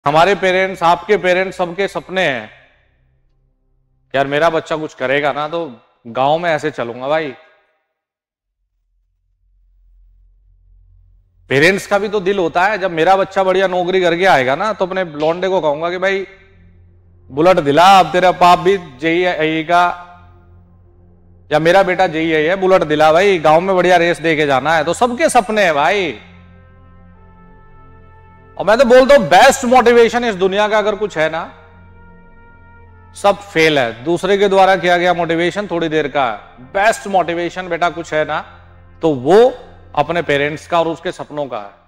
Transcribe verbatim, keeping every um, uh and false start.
हमारे पेरेंट्स, आपके पेरेंट्स, सबके सपने हैं यार मेरा बच्चा कुछ करेगा ना तो गांव में ऐसे चलूंगा भाई। पेरेंट्स का भी तो दिल होता है, जब मेरा बच्चा बढ़िया नौकरी करके आएगा ना तो अपने लौंडे को कहूंगा कि भाई बुलेट दिला, अब तेरा बाप भी जेई आई का, या मेरा बेटा जेई आई है, बुलेट दिला भाई, गांव में बढ़िया रेस दे के जाना है। तो सबके सपने हैं भाई। और मैं तो बोलता हूं बेस्ट मोटिवेशन इस दुनिया का अगर कुछ है ना, सब फेल है। दूसरे के द्वारा किया गया मोटिवेशन थोड़ी देर का है। बेस्ट मोटिवेशन बेटा कुछ है ना तो वो अपने पेरेंट्स का और उसके सपनों का है।